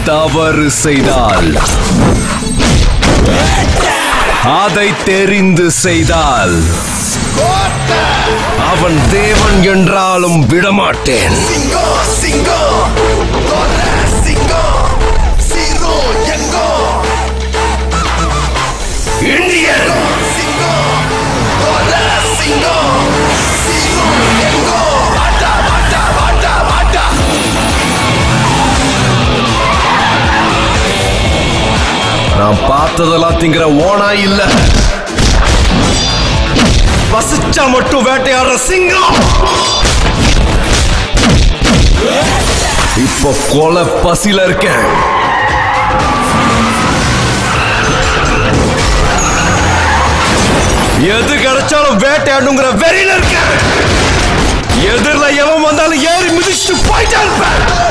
தவறு செய்தால் அதை தெரிந்து செய்தால் அவன் தேவன் என்றாலும் விடமாட்டேன். இந்தியன் நான் பார்த்ததெல்லாம் திங்கிற ஓனா இல்ல, பசிச்சா மட்டும் வேட்டையாடுற சிங்கம். இப்போ கொலை பசியில இருக்கேன். எது கிடைச்சாலும் வேட்டையாடுங்கிற வெறியில இருக்கேன். எதிரில எவன் வந்தாலும் ஏறி மிதிச்சுட்டு போயிட்டே இருப்பேன்.